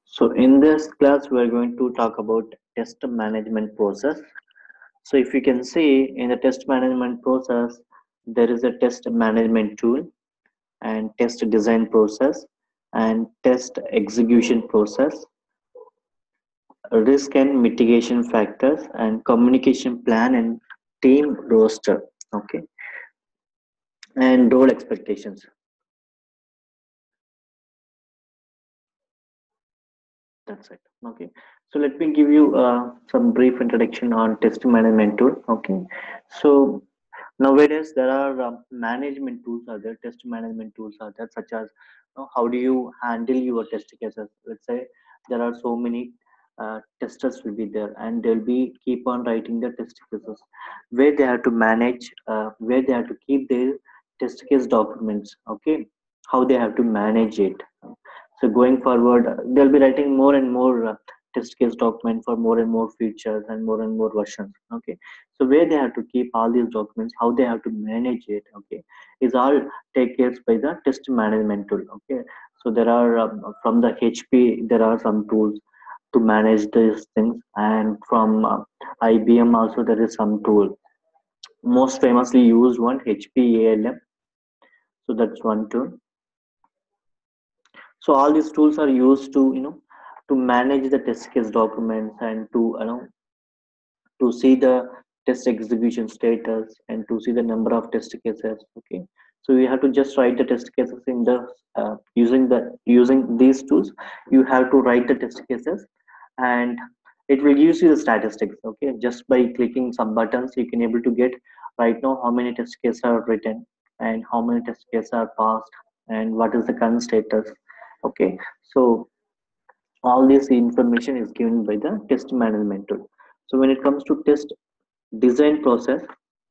So in this class, we are going to talk about test management process. So if you can see in the test management process, there is a test management tool and test design process and test execution process, risk and mitigation factors and communication plan and team roster. Okay, and role expectations. That's it. Okay. So let me give you some brief introduction on test management tool. Okay. So nowadays there are management tools are there, test management tools are there, such as how do you handle your test cases. Let's say there are so many testers will be there, and they'll be keep on writing the test cases where they have to manage, where they have to keep their test case documents. Okay, how they have to manage it. So going forward, they'll be writing more and more test case document for more and more features and more versions. Okay, so where they have to keep all these documents, how they have to manage it. Okay, is all take care by the test management tool. Okay, so there are from the HP there are some tools to manage these things, and from IBM also there is some tool. Most famously used one HPALM. So that's one tool. So all these tools are used to to manage the test case documents and to see the test execution status and to see the number of test cases. Okay, so you have to just write the test cases in the using these tools. You have to write the test cases, and it will give you the statistics. Okay, just by clicking some buttons you can able to get right now how many test cases are written and how many test cases are passed and what is the current status. Okay, so all this information is given by the test management tool. So when it comes to test design process,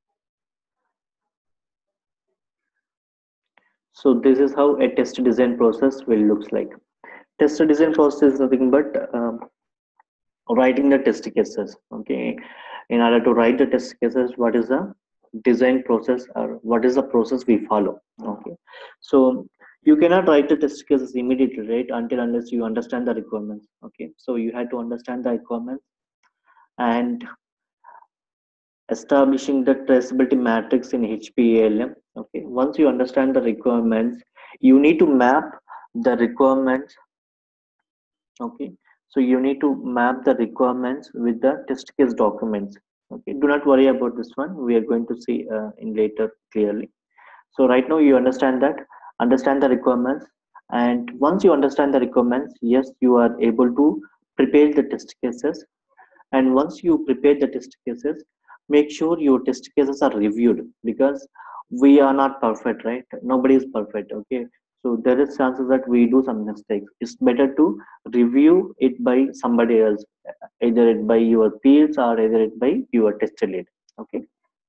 so this is how a test design process will looks like. Test design process is nothing but writing the test cases. Okay, in order to write the test cases, what is the design process or what is the process we follow. Okay, so you cannot write the test cases immediately, right, until unless you understand the requirements. Okay, so you have to understand the requirements and establishing the traceability matrix in HPALM. Okay, once you understand the requirements, you need to map the requirements. Okay, so you need to map the requirements with the test case documents. Okay, do not worry about this one. We are going to see in later clearly. So right now you understand the requirements, and once you understand the requirements, yes, you are able to prepare the test cases. And once you prepare the test cases, make sure your test cases are reviewed, because we are not perfect, right? Nobody is perfect. Okay, so there is chances that we do some mistakes. It's better to review it by somebody else, either it by your peers or either it by your test lead. Okay,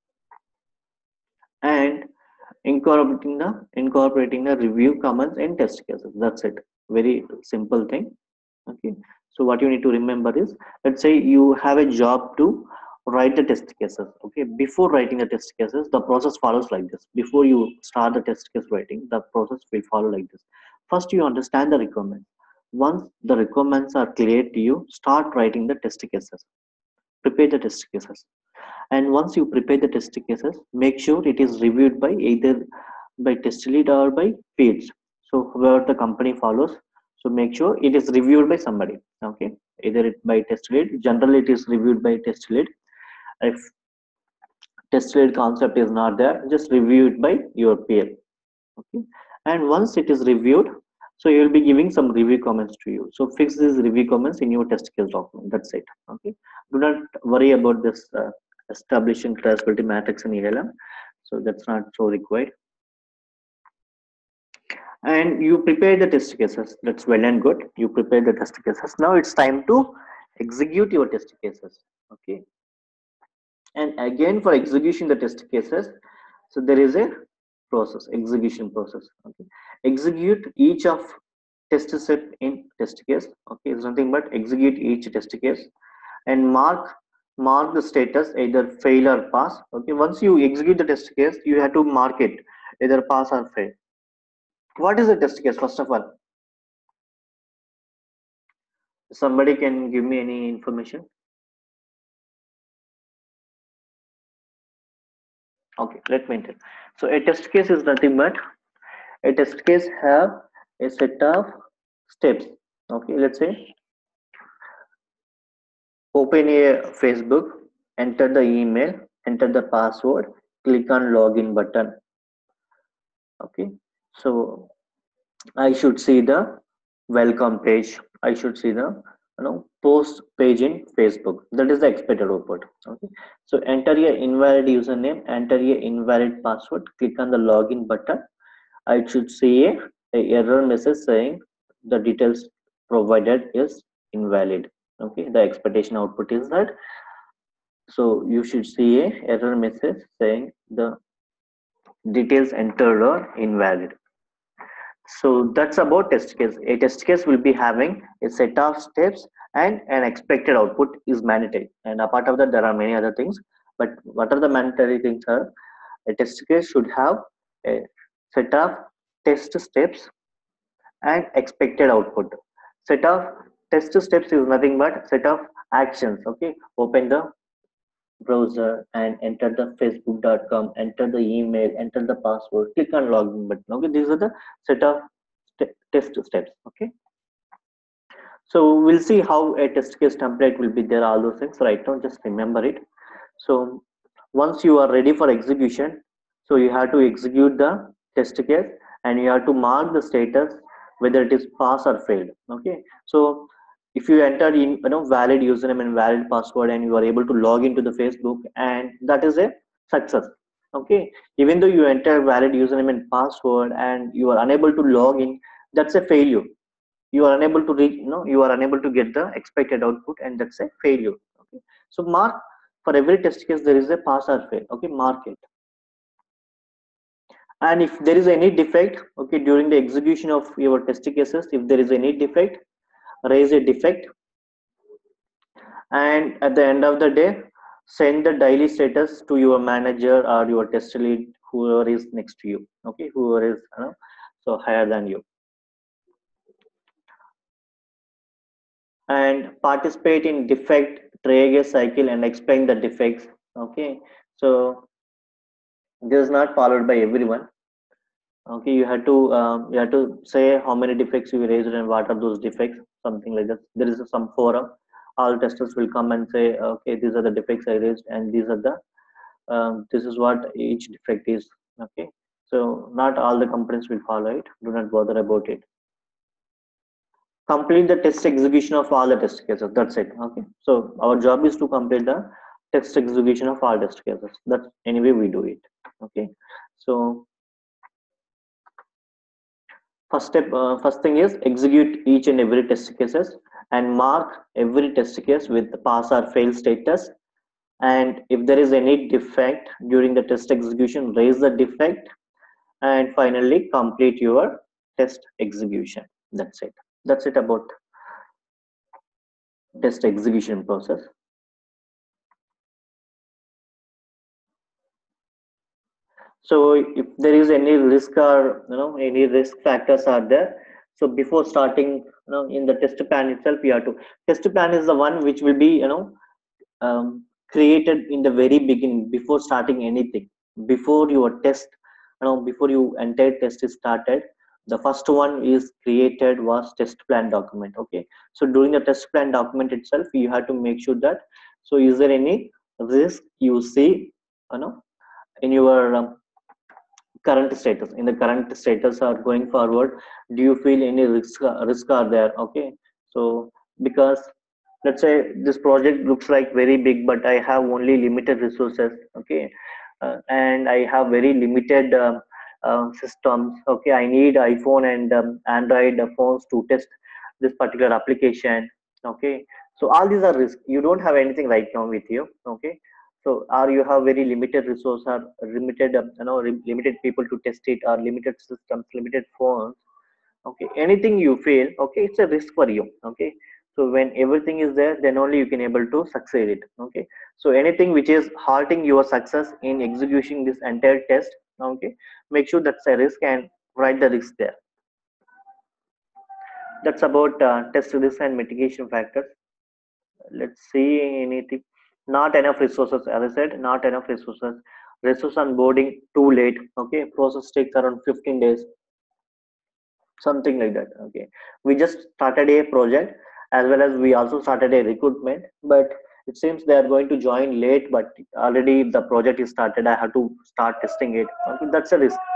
and incorporating the review comments and test cases. That's it. Very simple thing. Okay, so what you need to remember is, let's say you have a job to write the test cases. Okay, before writing the test cases, the process follows like this. Before you start the test case writing, the process will follow like this. First you understand the requirements. Once the requirements are clear to you, start writing the test cases. Prepare the test cases, and once you prepare the test cases, make sure it is reviewed by either by test lead or by peers. So whoever the company follows, so make sure it is reviewed by somebody. Okay, either it by test lead. Generally it is reviewed by test lead. If test lead concept is not there, just review it by your peer. Okay, and once it is reviewed, so you will be giving some review comments to you. So fix these review comments in your test case document. That's it. Okay, do not worry about this establishing traceability matrix in ELM. So that's not so required. And you prepare the test cases. That's well and good. You prepare the test cases. Now it's time to execute your test cases. Okay, and again for execution the test cases, so there is a process, execution process. Okay, execute each of test set in test case. Okay, it's nothing but execute each test case and mark the status, either fail or pass. Okay, once you execute the test case, you have to mark it either pass or fail. What is a test case? First of all, Somebody can give me any information? Okay, let me tell. So a test case is nothing but a test case have a set of steps. Okay, let's say open a Facebook, enter the email, enter the password, click on login button. Okay, so I should see the welcome page. I should see the post page in Facebook. That is the expected output. Okay, so enter your invalid username, enter your invalid password, click on the login button. I should see a error message saying the details provided is invalid. Okay, the expectation output is that. So you should see a error message saying the details entered are invalid. So that's about test case. A test case will be having a set of steps and an expected output is mandatory. And apart of that, there are many other things. But what are the mandatory things are? A test case should have a set of test steps and expected output. Set of test steps is nothing but set of actions. Okay, open the browser and enter the facebook.com, enter the email, enter the password, click on login button. Okay, these are the set of test steps. Okay, so we'll see how a test case template will be there, all those things. Right now just remember it. So once you are ready for execution, so you have to execute the test case and you have to mark the status whether it is pass or failed. Okay, so if you enter in valid username and valid password and you are able to log into the Facebook, and that is a success. Okay, even though you enter valid username and password and you are unable to log in, that's a failure. You are unable to reach, you are unable to get the expected output, and that's a failure. Okay, so mark for every test case there is a pass or fail. Okay, mark it. And if there is any defect, okay, during the execution of your test cases, if there is any defect, raise a defect, and at the end of the day send the daily status to your manager or your test lead, whoever is next to you. Okay, whoever is so higher than you, and participate in defect triage cycle and explain the defects. Okay, so this is not followed by everyone. Okay, you have to say how many defects you raised and what are those defects, something like that. There is some forum, all testers will come and say, okay, these are the defects I raised and these are the this is what each defect is. Okay, so not all the companies will follow it, do not bother about it. Complete the test execution of all the test cases, that's it. Okay, so our job is to complete the test execution of all test cases. That's anyway we do it. Okay, so first thing is execute each and every test cases and mark every test case with pass or fail status. And if there is any defect during the test execution, raise the defect, and finally complete your test execution. That's it. That's it about test execution process. So if there is any risk or any risk factors are there, so before starting in the test plan itself, you have to, test plan is the one which will be created in the very beginning before starting anything. Before your test, before your entire test is started, the first one is created was test plan document. Okay, so during the test plan document itself you have to make sure that, so is there any risk you see in your current status, in the current status or going forward, do you feel any risk are there? Okay, so because let's say this project looks like very big but I have only limited resources. Okay, and I have very limited systems. Okay, I need iPhone and Android phones to test this particular application. Okay, so all these are risks. You don't have anything right now with you. Okay, so or you have very limited resource or limited limited people to test it, or limited systems, limited phones. Okay, anything you feel, okay, it's a risk for you. Okay, so when everything is there, then only you can able to succeed it. Okay, so anything which is halting your success in executing this entire test, okay, make sure that's a risk and write the risk there. That's about test risk and mitigation factors. Let's see anything. Not enough resources, as I said, not enough resources. Resource onboarding too late. Okay, process takes around 15 days, something like that. Okay, we just started a project, as well as we also started a recruitment, but it seems they are going to join late, but already the project is started. I have to start testing it. Okay, that's a risk.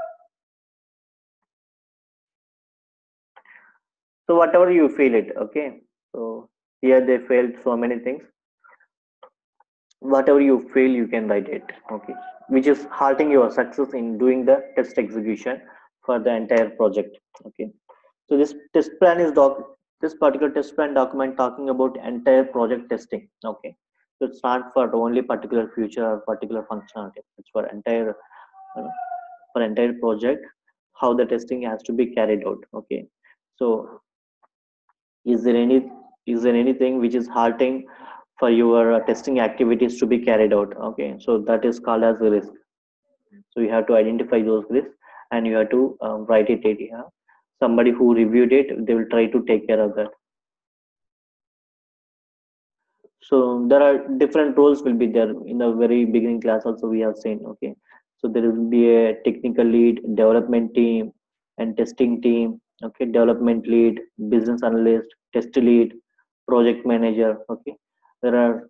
So whatever you feel it. Okay, so here they failed so many things. Whatever you feel, you can write it. Okay, which is halting your success in doing the test execution for the entire project. Okay, so this test plan is this particular test plan document talking about entire project testing. Okay, so it's not for only particular feature or particular functionality. It's for uh, entire project, how the testing has to be carried out. Okay, so is there anything which is halting for your testing activities to be carried out? Okay, so that is called as a risk. So you have to identify those risks, and you have to write it here. Somebody who reviewed it, they will try to take care of that. So there are different roles will be there in the very beginning class also we have seen. Okay, so there will be a technical lead, development team, and testing team. Okay, development lead, business analyst, test lead, project manager. Okay, there are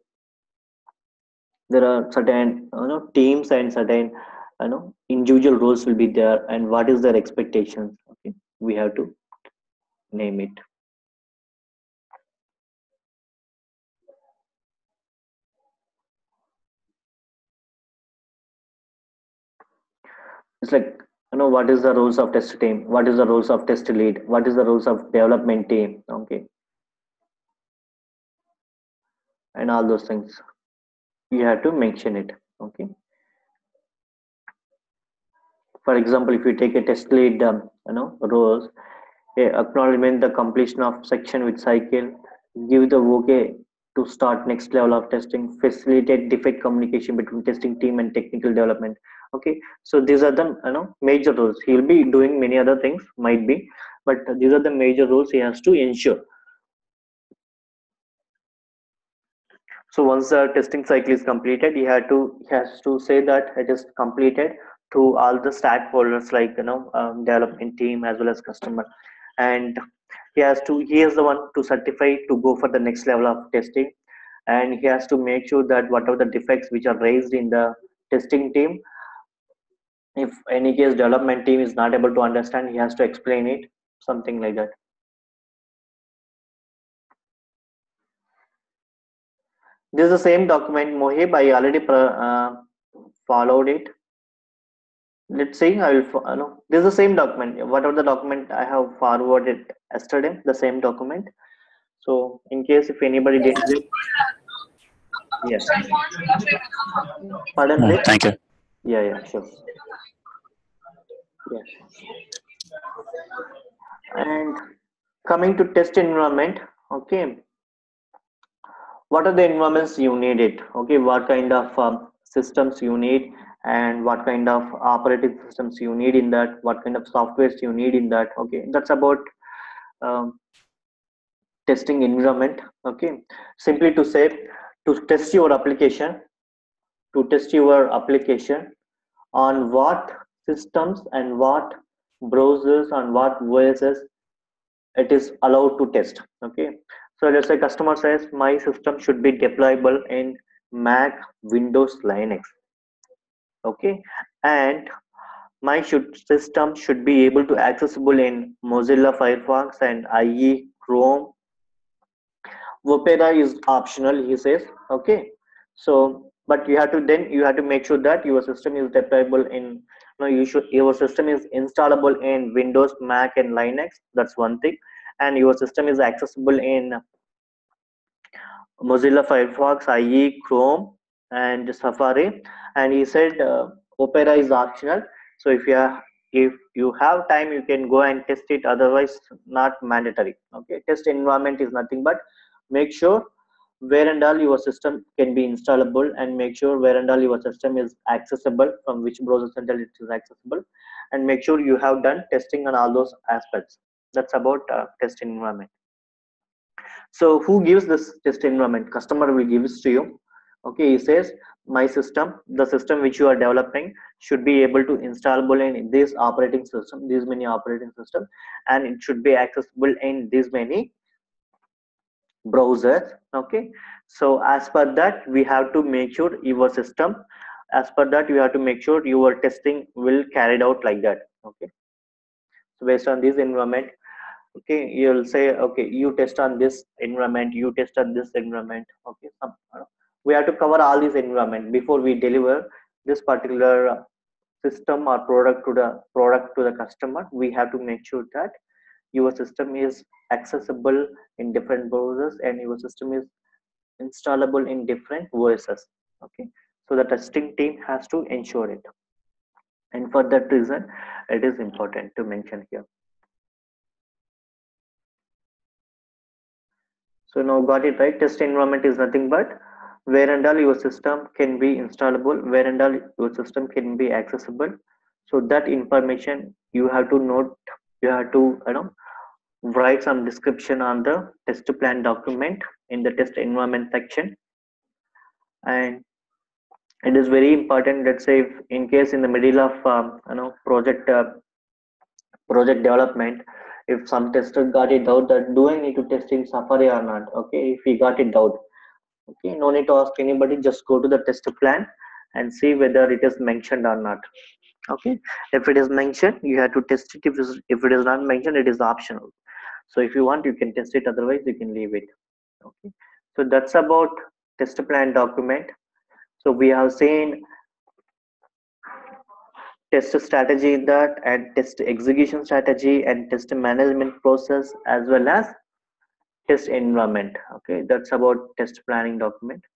certain teams and certain individual roles will be there, and what is their expectations. Okay, we have to name it. It's like, what is the roles of test team, what is the roles of test lead, what is the roles of development team. Okay, and all those things you have to mention it. Okay, for example, if you take a test lead roles, acknowledgement the completion of section with cycle, give the okay to start next level of testing, facilitate defect communication between testing team and technical development. Okay, so these are the major roles. He'll be doing many other things, might be, but these are the major roles he has to ensure. So once the testing cycle is completed, he has to say that it is completed to all the stakeholders, like development team as well as customer, and he is the one to certify to go for the next level of testing, and he has to make sure that whatever the defects which are raised in the testing team, if any case development team is not able to understand, he has to explain it, something like that. This is the same document, Mohib. I already followed it. Let's see. I will. No, this is the same document. Whatever the document I have forwarded yesterday, the same document. So, in case if anybody didn't get, yes. Pardon, please. Thank you. Yeah, yeah, sure. Yeah. And coming to test environment, okay. What are the environments you need it? Okay, what kind of systems you need, and what kind of operating systems you need in that, what kind of softwares you need in that. Okay, that's about um, testing environment. Okay, simply to say, to test your application, on what systems and what browsers and what OSs it is allowed to test. Okay, so let's say customer says my system should be deployable in Mac, Windows, Linux. Okay, and my system should be able to accessible in Mozilla Firefox and IE, Chrome. Opera is optional, he says. Okay, so but you have to make sure that your system is deployable in, your system is installable in Windows, Mac, and Linux. That's one thing, and your system is accessible in Mozilla Firefox, IE, Chrome, and Safari. And he said Opera is optional. So if you have time, you can go and test it. Otherwise, not mandatory. Okay, test environment is nothing but make sure where and all your system can be installable, and make sure where and all your system is accessible, from which browser center it is accessible, and make sure you have done testing on all those aspects. That's about test environment. So who gives this test environment? Customer will give it to you. Okay, he says my system, the system which you are developing should be able to installable in this operating system, these many operating system, and it should be accessible in these many browsers. Okay, so as per that we have to make sure your system, as per that you have to make sure your testing will carried out like that. Okay, so based on this environment, okay, you'll say okay, you test on this environment, you test on this environment. Okay, we have to cover all these environment before we deliver this particular system or product to the customer. We have to make sure that your system is accessible in different browsers and your system is installable in different OSs. Okay, so the testing team has to ensure it, and for that reason it is important to mention here. So now got it right. Test environment is nothing but where and all your system can be installable, where and all your system can be accessible. So that information you have to note, you have to write some description on the test plan document in the test environment section. And it is very important. Let's say if in case in the middle of project development, if some tester got it doubt that do I need to test in Safari or not. Okay, if he got it doubt, okay, no need to ask anybody, just go to the test plan and see whether it is mentioned or not. Okay, if it is mentioned you have to test it. If it is not mentioned, it is optional. So if you want you can test it, otherwise you can leave it. Okay, so that's about test plan document. So we have seen test strategy in that, and test execution strategy, and test management process, as well as test environment. Okay, that's about test planning document.